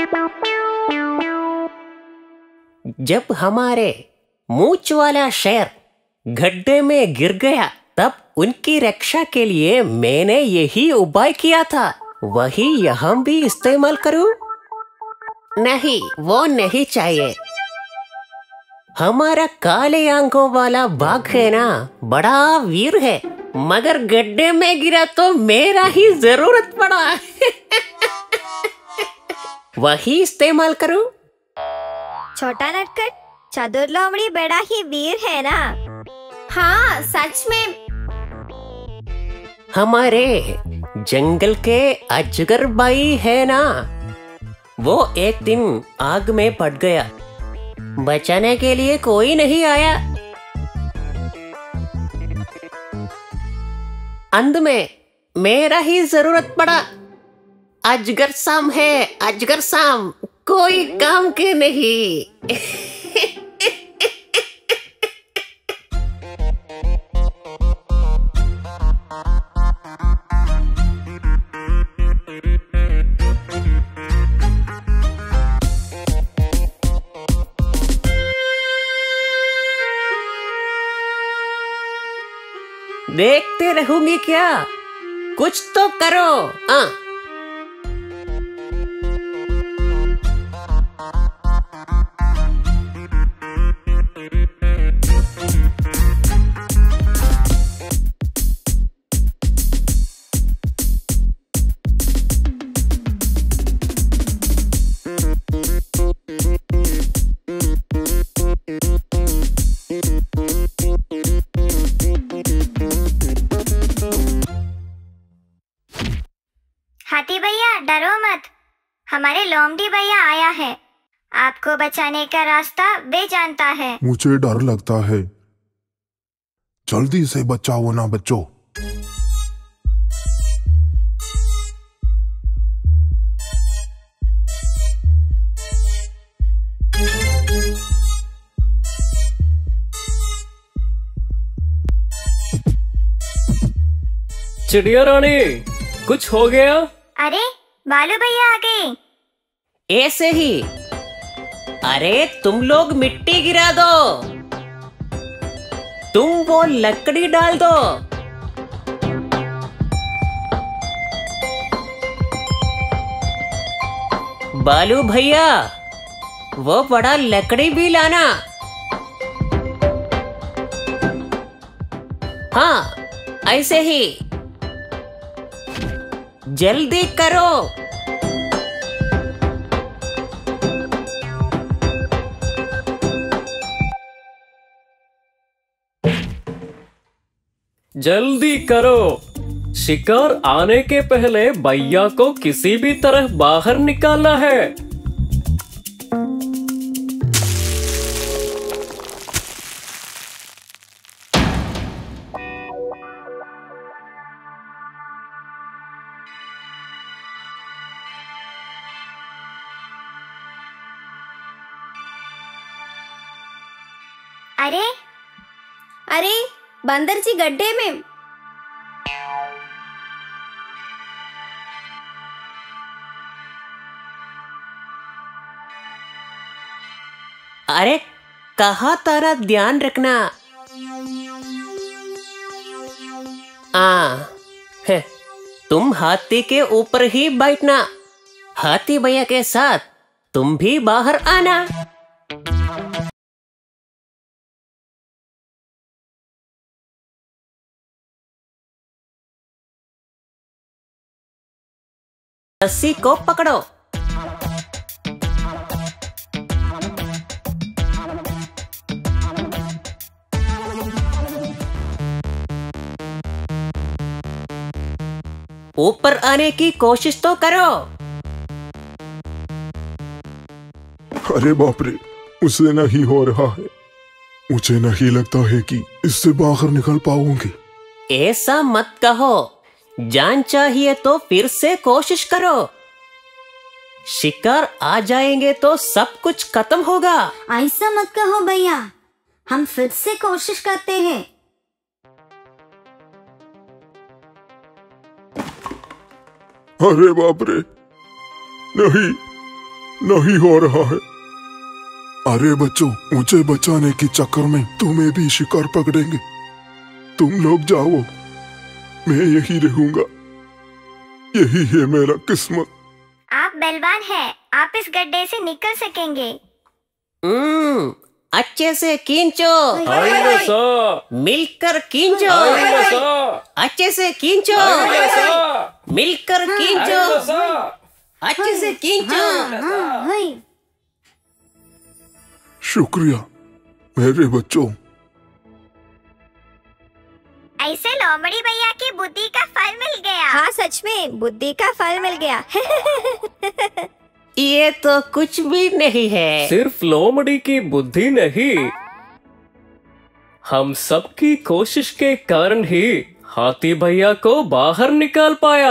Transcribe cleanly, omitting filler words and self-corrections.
जब हमारे मूंछ वाला शेर गड्ढे में गिर गया तब उनकी रक्षा के लिए मैंने यही उपाय किया था। वही यहाँ भी इस्तेमाल करूं? नहीं, वो नहीं चाहिए। हमारा काले आंखों वाला बाघ है ना, बड़ा वीर है, मगर गड्ढे में गिरा तो मेरा ही जरूरत पड़ा। वही इस्तेमाल करूं? छोटा नटखट, चतुर लोमड़ी बड़ा ही वीर है ना। हाँ, सच में। हमारे जंगल के अजगर भाई है ना, वो एक दिन आग में पड़ गया, बचाने के लिए कोई नहीं आया। अंत में मेरा ही जरूरत पड़ा। अजगर साम है, अजगर साम, कोई काम के नहीं। देखते रहूंगी क्या? कुछ तो करो। हाथी भैया डरो मत, हमारे लोमड़ी भैया आया है। आपको बचाने का रास्ता वे जानता है। मुझे डर लगता है, जल्दी से बचाओ ना बच्चों। चिड़िया रानी, कुछ हो गया? अरे बालू भैया आ गए। ऐसे ही। अरे तुम लोग मिट्टी गिरा दो, तुम वो लकड़ी डाल दो। बालू भैया, वो बड़ा लकड़ी भी लाना। हाँ, ऐसे ही। जल्दी करो। जल्दी करो, शिकार आने के पहले भैया को किसी भी तरह बाहर निकालना है। अरे अरे बंदर जी गड्ढे में। अरे कहा तारा ध्यान रखना। है, तुम हाथी के ऊपर ही बैठना। हाथी भैया के साथ तुम भी बाहर आना। रस्सी को पकड़ो। ऊपर आने की कोशिश तो करो। अरे बाप रे, उसे नहीं हो रहा है। मुझे नहीं लगता है कि इससे बाहर निकल पाऊंगी। ऐसा मत कहो, जान चाहिए तो फिर से कोशिश करो। शिकार आ जाएंगे तो सब कुछ खत्म होगा। ऐसा मत कहो भैया, हम फिर से कोशिश करते हैं। अरे बाप रे, नहीं, नहीं हो रहा है। अरे बच्चों, मुझे बचाने के चक्कर में तुम्हें भी शिकार पकड़ेंगे। तुम लोग जाओ, मैं यही रहूंगा। यही है मेरा किस्मत। आप बलवान हैं, आप इस गड्ढे से निकल सकेंगे। अच्छे से खींचो, आइए सर, मिलकर खींचो, आइए सर, अच्छे से खींचो, आइए सर, मिलकर खींचो, आइए सर। अच्छे से खींचो। शुक्रिया मेरे बच्चों। ऐसे लोमड़ी भैया की बुद्धि का फल मिल गया। हाँ सच में बुद्धि का फल मिल गया। ये तो कुछ भी नहीं है। सिर्फ लोमड़ी की बुद्धि नहीं, हम सबकी कोशिश के कारण ही हाथी भैया को बाहर निकाल पाया।